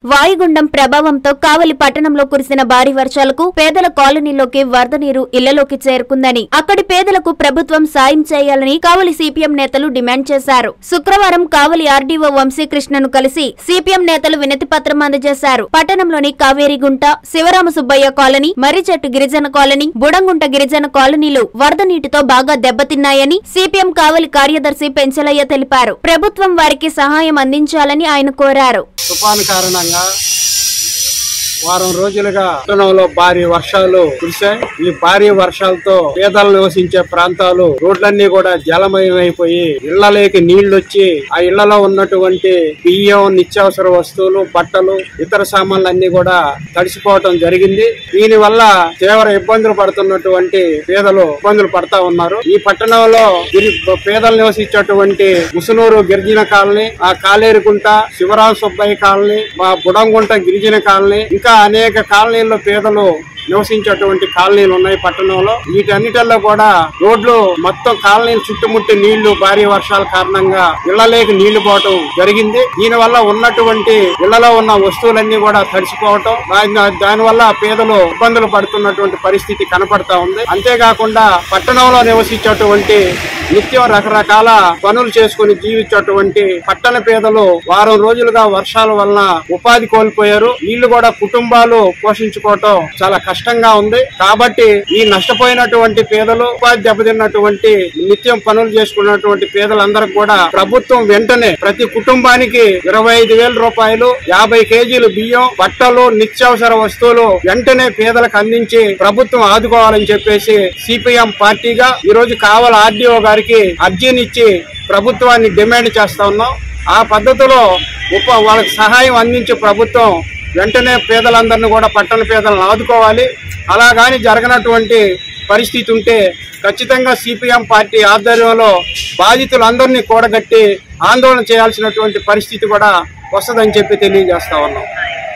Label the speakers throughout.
Speaker 1: వాయుగుండం ప్రభావంతో కావలి పట్టణంలో కురిసిన భారీ వర్షాలకు పేదల కాలనీలోకి వరద నీరు ఇళ్లలోకి చేరుకుందని, అక్కడి పేదలకు ప్రభుత్వం సాయం చేయాలని కావలి సిపిఎం నేతలు డిమాండ్ చేశారు. శుక్రవారం కావలి ఆర్డీఓ వంశీకృష్ణను కలిసి సిపిఎం నేతలు వినతి పత్రం అందజేశారు. పట్టణంలోని కావేరిగుంట, శివరామ సుబ్బయ్య కాలనీ, మర్రిచెట్టు గిరిజన కాలనీ, బుడంగుంట గిరిజన కాలనీలు వరద నీటితో బాగా దెబ్బతిన్నాయని సిపిఎం కావలి కార్యదర్శి పెంచలయ్య తెలిపారు. ప్రభుత్వం వారికి సహాయం అందించాలని ఆయన కోరారు.
Speaker 2: తుఫాను కారణంగా వారం రోజులుగా పట్టణంలో భారీ వర్షాలు కురిశాయి. ఈ భారీ వర్షాలతో పేదలు నివసించే ప్రాంతాలు రోడ్లన్నీ కూడా జలమయమైపోయి ఇళ్లలోకి నీళ్లొచ్చి ఆ ఇళ్లలో ఉన్నటువంటి బియ్యం, నిత్యావసర వస్తువులు, బట్టలు, ఇతర సామాన్లన్నీ కూడా తడిసిపోవటం జరిగింది. దీని వల్ల తీవ్ర ఇబ్బందులు పడుతున్నటువంటి పేదలు ఇబ్బందులు పడతా ఉన్నారు. ఈ పట్టణంలో పేదలు నివసించేటువంటి ముసునూరు గిరిజన కాలనీ, ఆ కాలేరుకుంట, శివరామ సుబ్బయ్య కాలనీ, బుడంగుంట గిరిజన కాలనీ, ఇంకా అనేక కాలనీల్లో పేదలు నివసించేటువంటి కాలనీలు ఉన్నాయి పట్టణంలో. వీటన్నిటిలో కూడా రోడ్లు మొత్తం కాలనీలు చుట్టుముట్టి నీళ్లు భారీ వర్షాల కారణంగా ఇళ్లలోకి నీళ్లు పోవటం జరిగింది. దీని వల్ల ఉన్నటువంటి ఇళ్లలో ఉన్న వస్తువులన్నీ కూడా తడిసిపోవటం, దానివల్ల పేదలు ఇబ్బందులు పడుతున్నటువంటి పరిస్థితి కనపడతా ఉంది. అంతేకాకుండా పట్టణంలో నివసించేటువంటి నిత్యం రకరకాల పనులు చేసుకుని జీవించేటువంటి పట్టణ పేదలు వారం రోజులుగా వర్షాల వలన ఉపాధి కోల్పోయారు. వీళ్ళు కూడా కుటుంబాలు పోషించుకోవటం చాలా కష్టంగా ఉంది. కాబట్టి ఈ నష్టపోయినటువంటి పేదలు, ఉపాధి దెబ్బతిన్నటువంటి నిత్యం పనులు చేసుకున్నటువంటి పేదలందరికీ కూడా ప్రభుత్వం వెంటనే ప్రతి కుటుంబానికి 25,000 రూపాయలు, 50 కేజీలు బియ్యం, బట్టలు, నిత్యావసర వస్తువులు వెంటనే పేదలకు అందించి ప్రభుత్వం ఆదుకోవాలని చెప్పేసి సిపిఎం పార్టీగా ఈ రోజు కావలి ఆర్డీఓ గారికి అర్జీనిచ్చి ప్రభుత్వాన్ని డిమాండ్ చేస్తా ఉన్నాం. ఆ పద్ధతిలో వాళ్ళకి సహాయం అందించి ప్రభుత్వం వెంటనే పేదలందరినీ కూడా పట్టణ పేదలను ఆదుకోవాలి. అలాగాని జరగనటువంటి పరిస్థితి ఉంటే ఖచ్చితంగా సిపిఎం పార్టీ ఆధ్వర్యంలో బాధితులందరినీ కూడగట్టి ఆందోళన చేయాల్సినటువంటి పరిస్థితి కూడా వస్తుందని చెప్పి తెలియజేస్తా ఉన్నాం.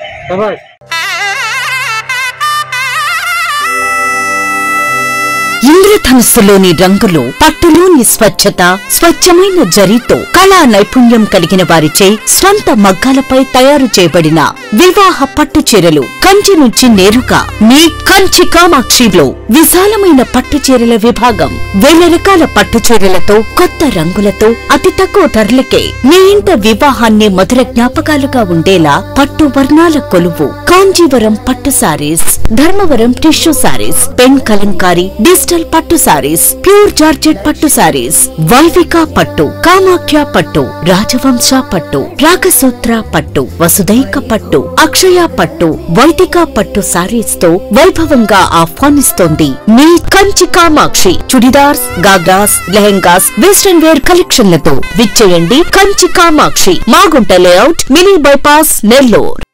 Speaker 3: ఇంద్రధనుస్సులోని రంగులు, పట్టులోని స్వచ్ఛత, స్వచ్ఛమైన జరీతో కళా నైపుణ్యం కలిగిన వారిచే స్వంత మగ్గాలపై తయారు చేయబడిన వివాహ పట్టు చీరలు కంచి నుంచి నేరుగా మీ కంచి కామాక్షిలో విశాలమైన పట్టు చీరల విభాగం. 1000 రకాల పట్టు చీరలతో, కొత్త రంగులతో, అతి తక్కువ ధరలకే మీ ఇంట వివాహాన్ని మధుర జ్ఞాపకాలుగా ఉండేలా పట్టు వర్ణాల కొలువు కాంజీవరం పట్టు sarees, Dharmavaram tissue sarees, pen kalamkari, digital పట్టు సారీస్, ప్యూర్ జార్జెట్ పట్టు సారీస్, వైవిక పట్టు, కామాఖ్య పట్టు, రాజవంశ పట్టు, రాగసూత్ర పట్టు, వసుదైక పట్టు, అక్షయ పట్టు, వైదిక పట్టు సారీస్ తో వైభవంగా ఆహ్వానిస్తోంది మీ కంచి కామాక్షి. చుడిదార్స్, గాగ్రాస్, లెహెంగాస్, వెస్టర్న్ వేర్ కలెక్షన్లతో విచ్చేయండి Kanchi Kamakshi, Magunta layout, mini bypass, Nellore.